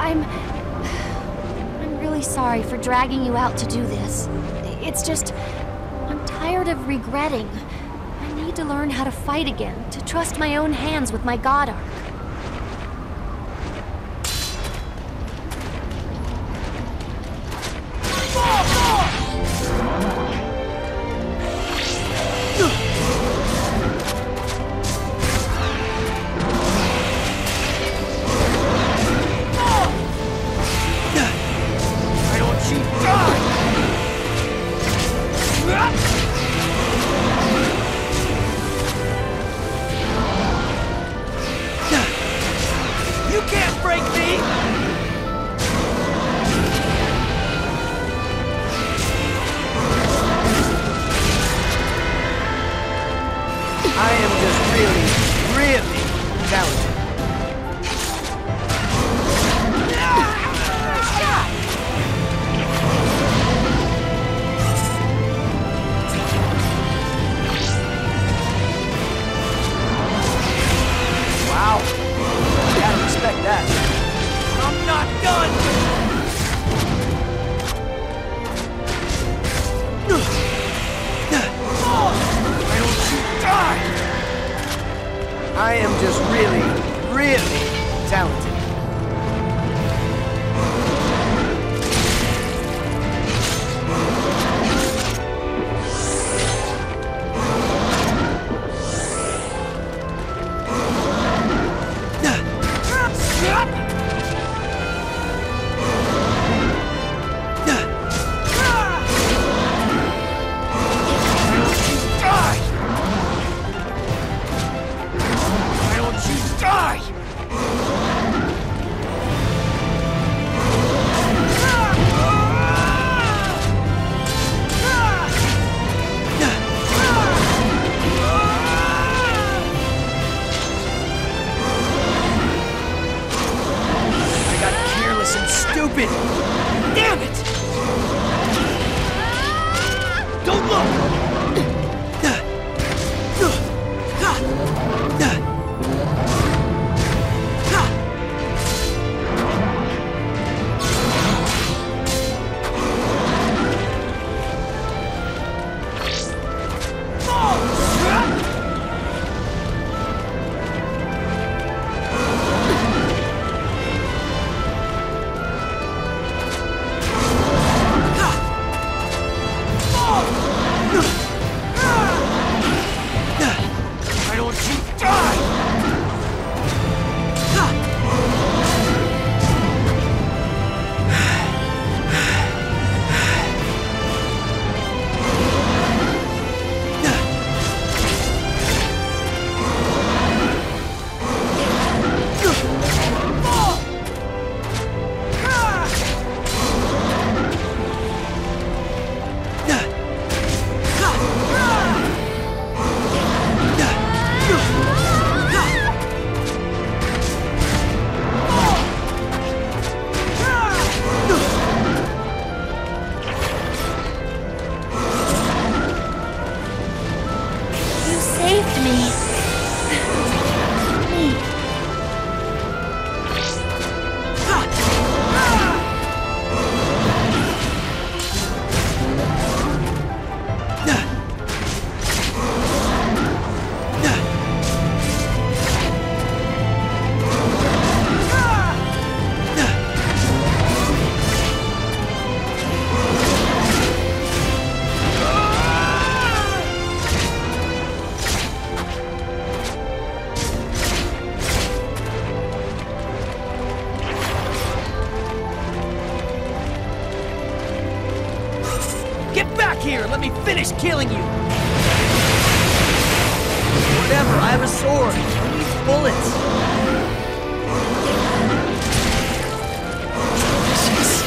I'm really sorry for dragging you out to do this. It's just, I'm tired of regretting. I need to learn how to fight again, to trust my own hands with my God Arc. I am just really, really talented. Stupid! Damn it! Don't look! Here, let me finish killing you! Whatever, I have a sword. Who needs bullets? Delicious.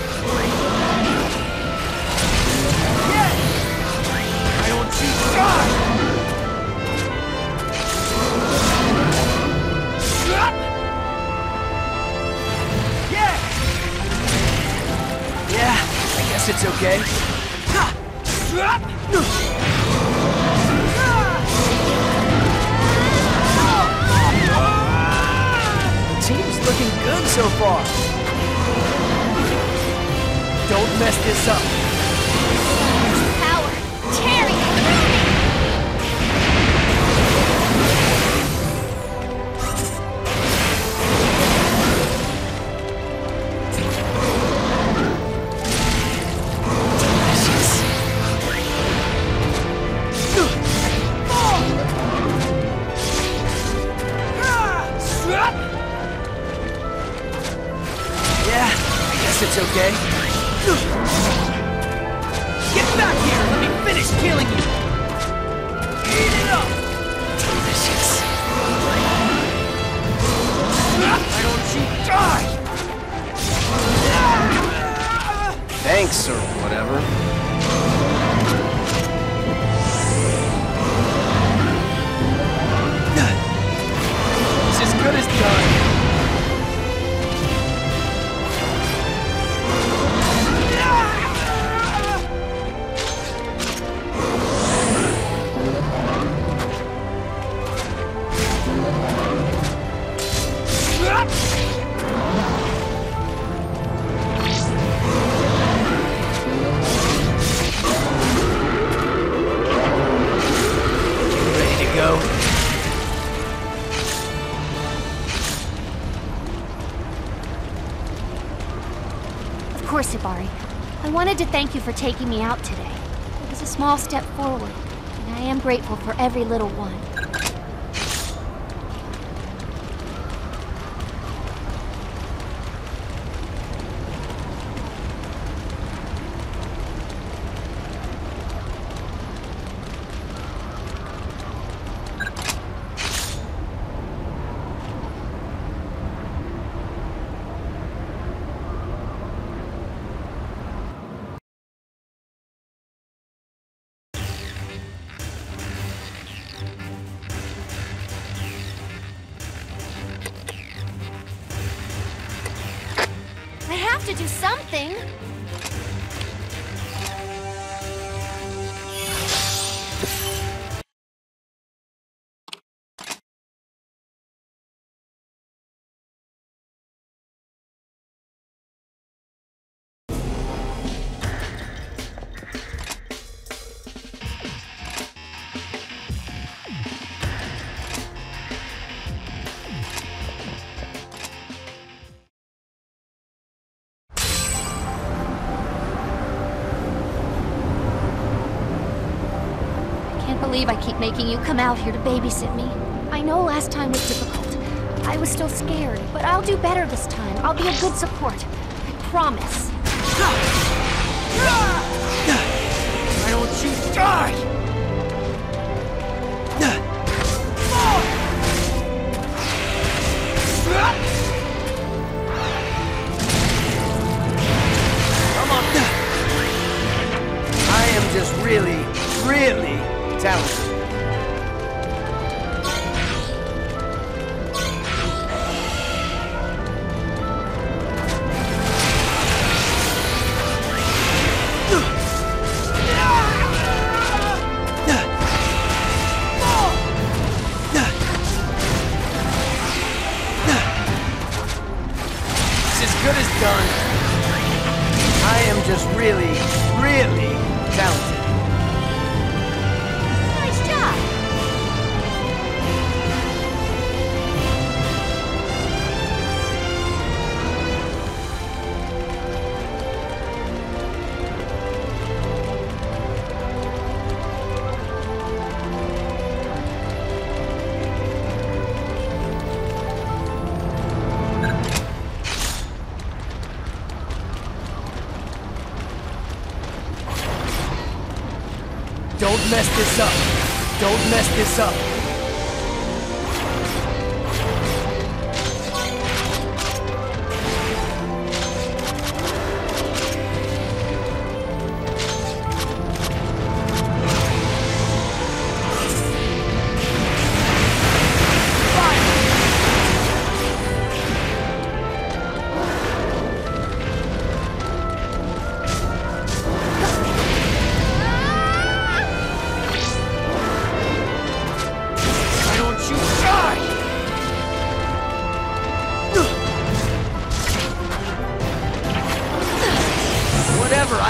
Yeah! I don't want you to die! Yeah! Yeah, I guess it's okay. The team's looking good so far. Don't mess this up. Power tearing through me! Yeah, I guess it's okay. Get back here! Let me finish killing you! Eat it up! Delicious. Why don't you die? Thanks, or whatever. It's as good as done. Ready to go? Of course, Hibari. I wanted to thank you for taking me out today. It was a small step forward, and I am grateful for every little one. I have to do something! I can't believe I keep making you come out here to babysit me. I know last time was difficult. I was still scared, but I'll do better this time. I'll be a good support. I promise. Why don't you die? Come on. I am just really talented. It's as good as done. I am just really talented. Nice job! Don't mess this up. Don't mess this up.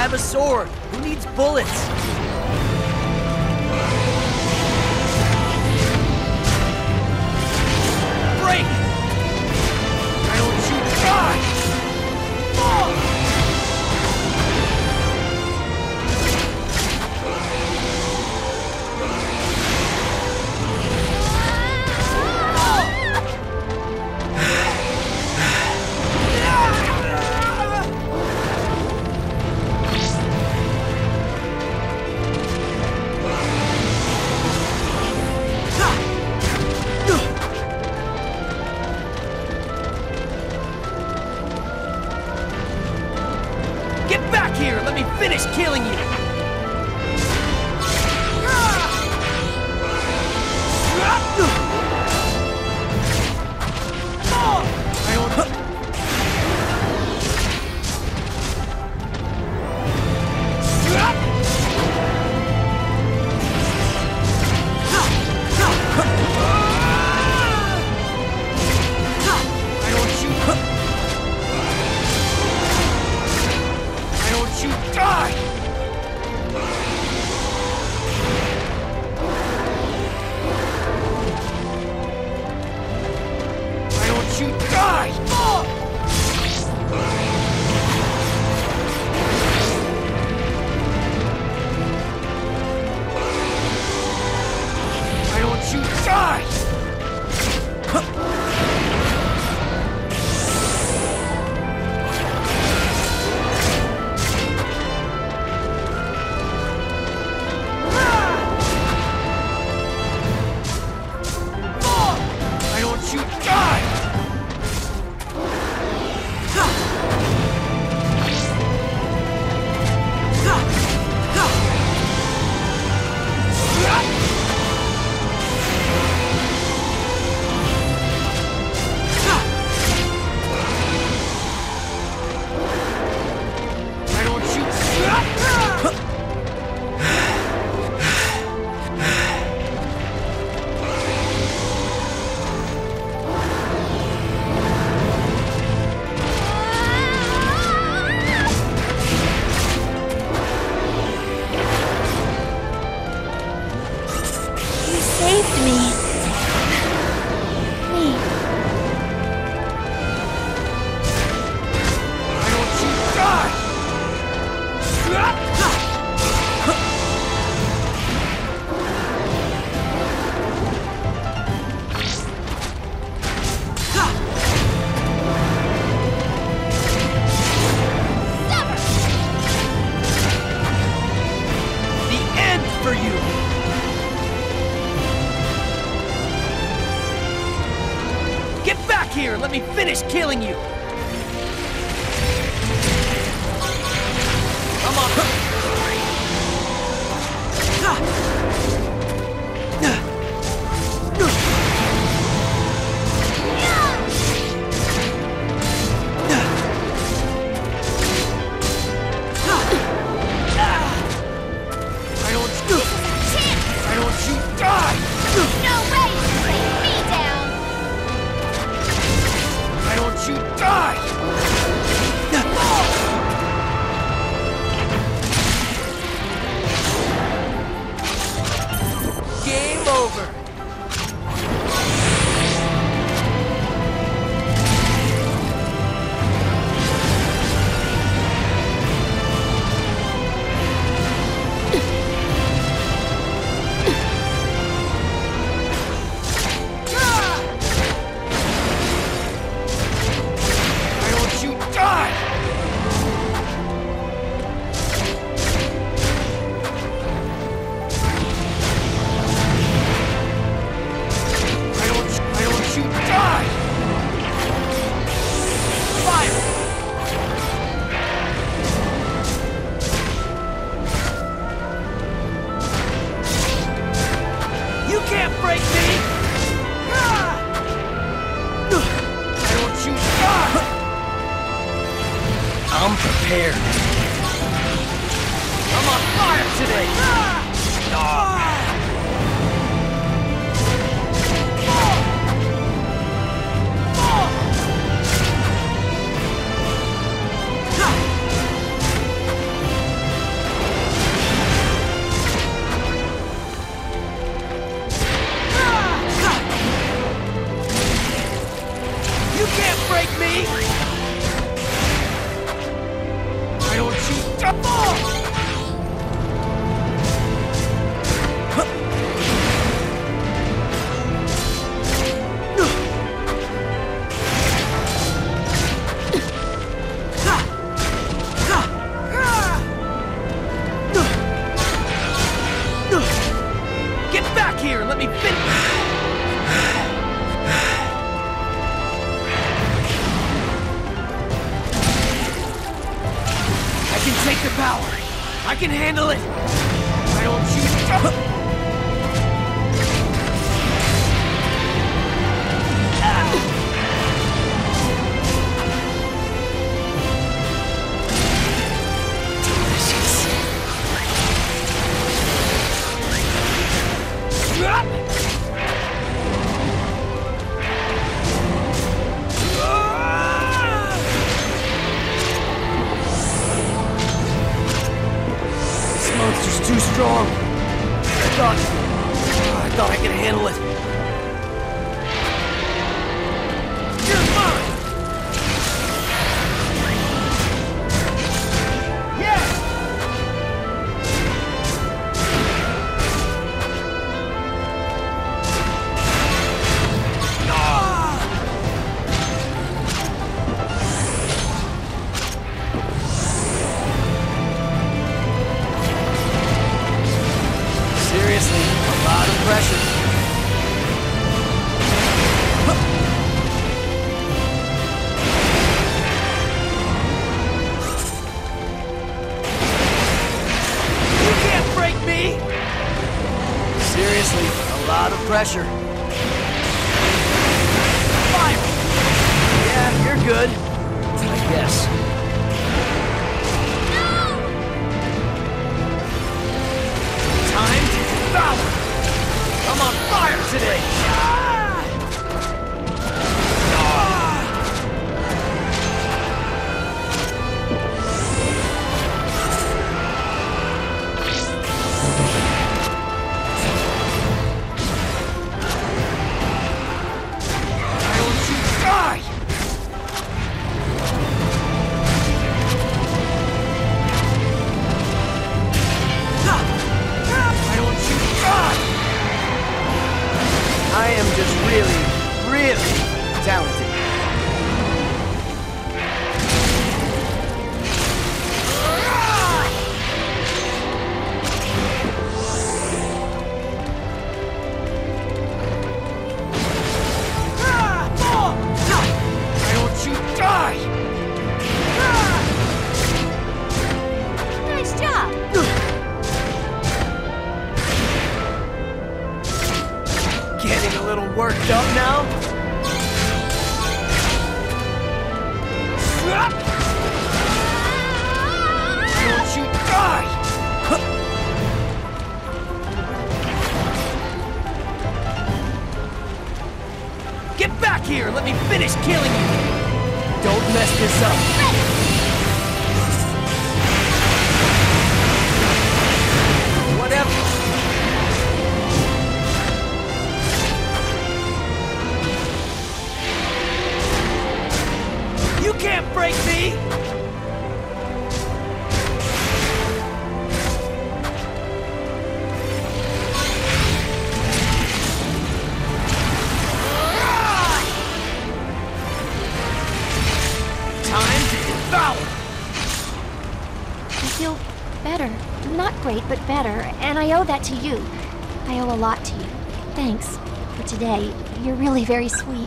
have a sword. Who needs bullets? Break! Why don't you die? Get back here! Let me finish killing you! Here, let me finish killing you! Come on! Why don't you die? No way you take me down! Why don't you die? Game over. I'm prepared. I'm on fire today! can take the power. I can handle it. I don't choose. Monster's too strong. I thought I could handle it. You're mine. Yeah. Seriously, a lot of pressure. You can't break me! Seriously, a lot of pressure. Fire! Yeah, you're good. I guess. Time to devour! I'm on fire today! Why don't you die? Why don't you die? I am just really talented. Why don't you die? Nice job! Getting a little worked up now? Why don't you die? Get back here! Let me finish killing you! Don't mess this up! Whatever! You can't break me! Time to devour! I feel better. Not great, but better. And I owe that to you. I owe a lot to you. Thanks for today. You're really very sweet.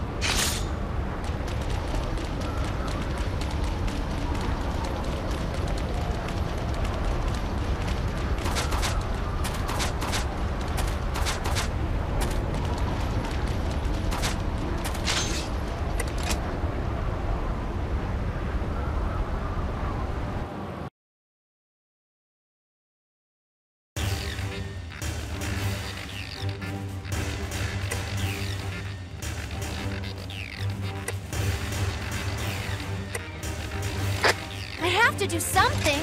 I have to do something!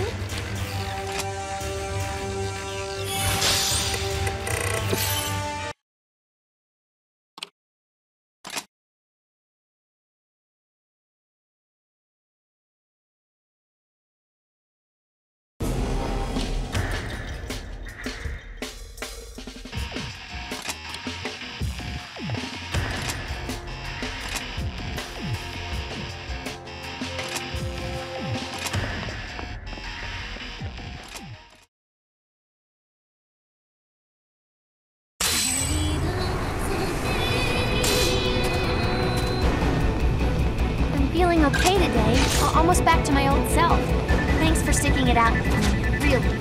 feeling okay today. Almost back to my old self. Thanks for dragging it out with me, really.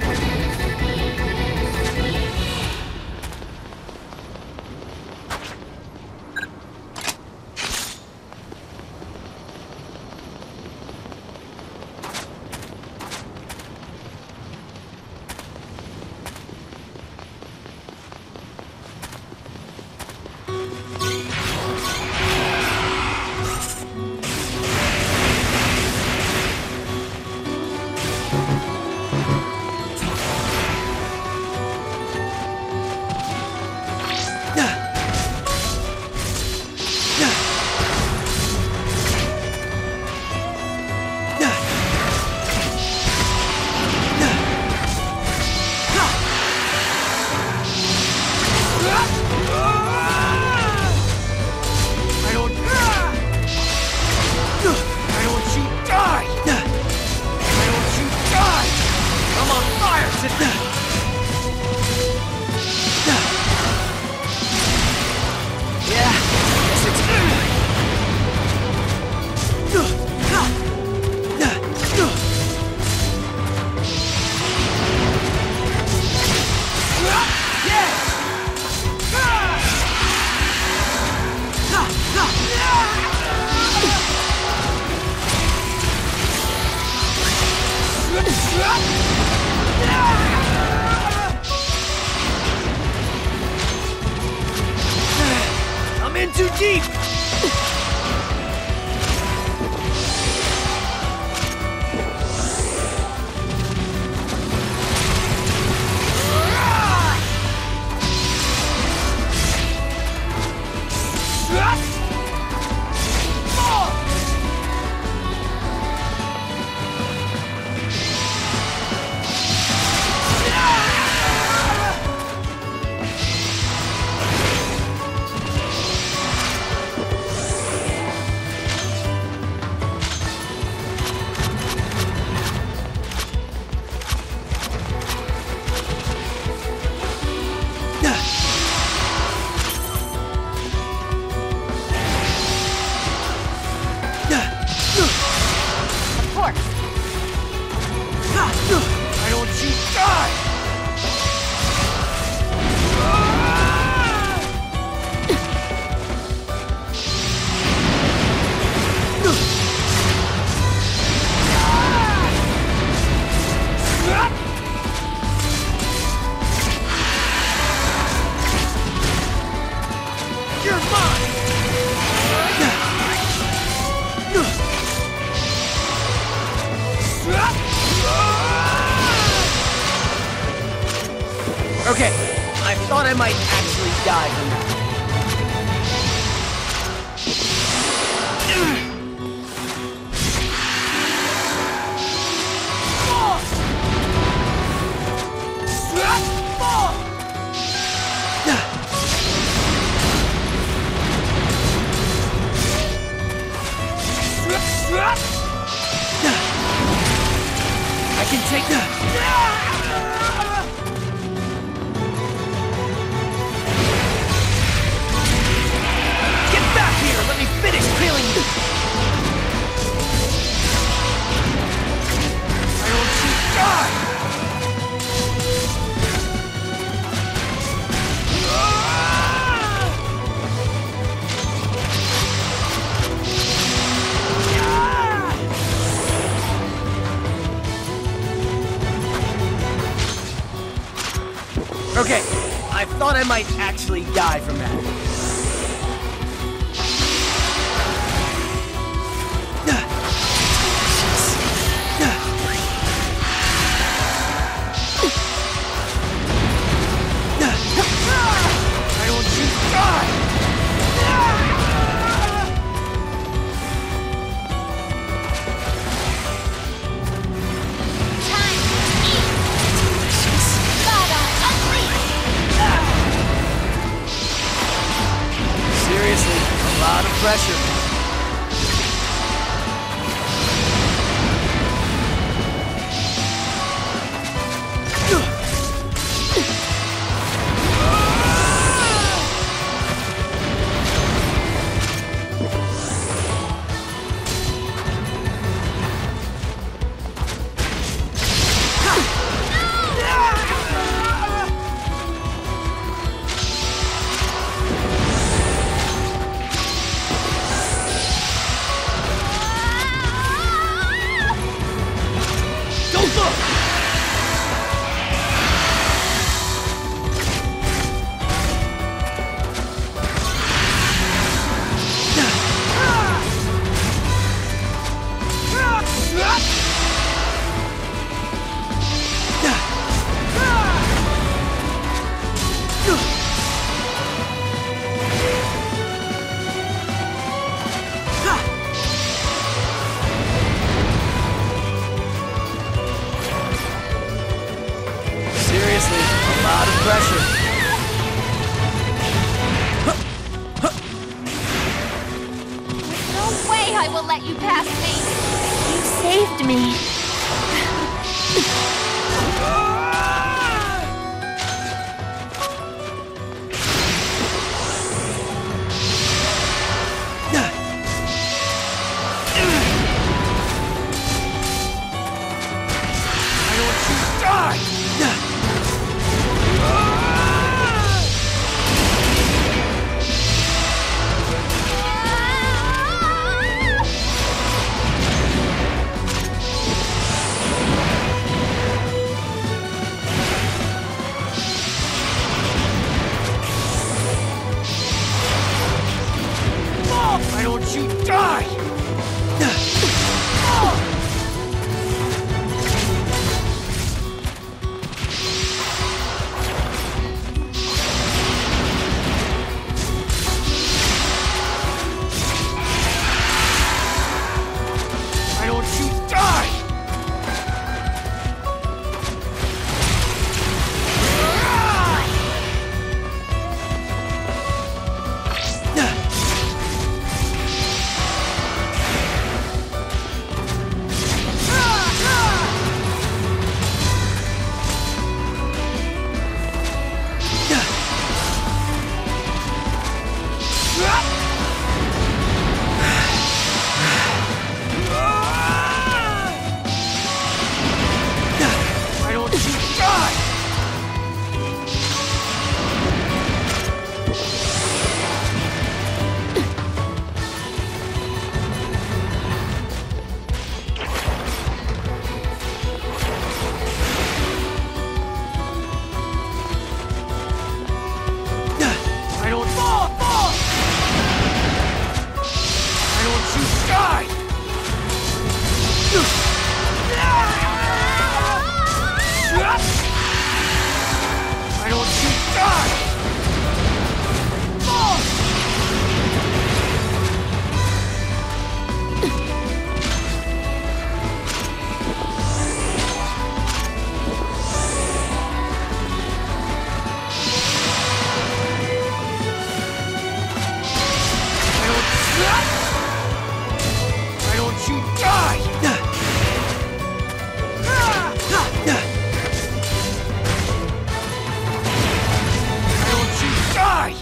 I'm in too deep! I don't want you to die! You're mine! Okay, I thought I might actually die from that. I can take that. Let me finish killing you! I don't want you to die! Okay, I thought I might actually die from that. pressure. No way I will let you pass me! You saved me. Why don't you die? Why don't you die? Why don't you die? I don't fall. Why don't you die? Why don't you die? Why don't you die? Why don't you die?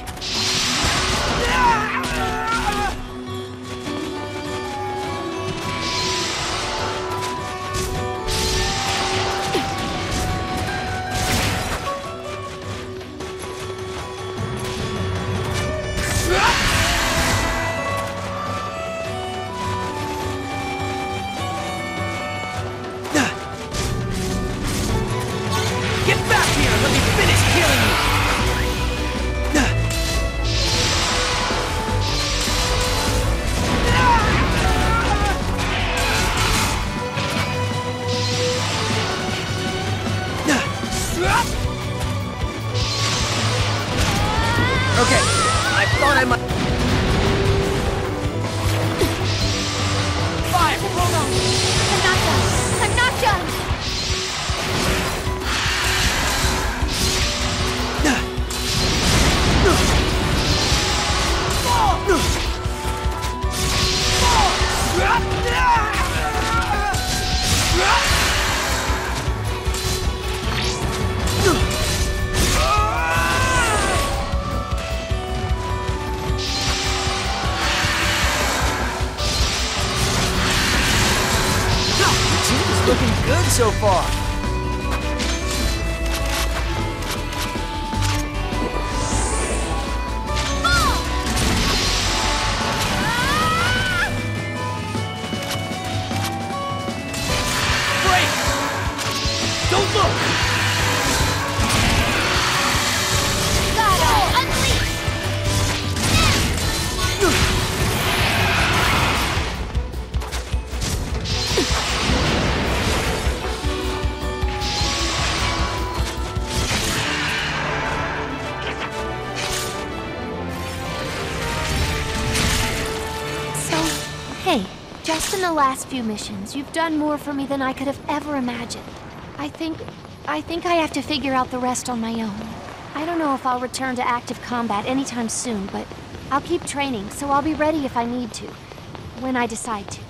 Get back here! Let me finish killing you! Okay, I thought I might... Fire! Hold on! I'm not done! I'm not done! Looking good so far. Break! Don't look! Gotta unleash! Hey, just in the last few missions, you've done more for me than I could have ever imagined. I think I have to figure out the rest on my own. I don't know if I'll return to active combat anytime soon, but I'll keep training, so I'll be ready if I need to. When I decide to.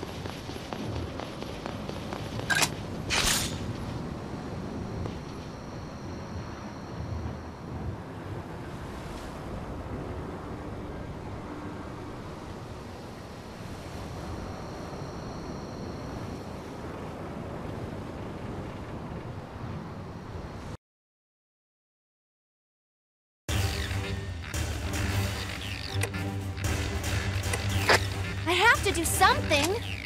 I have to do something!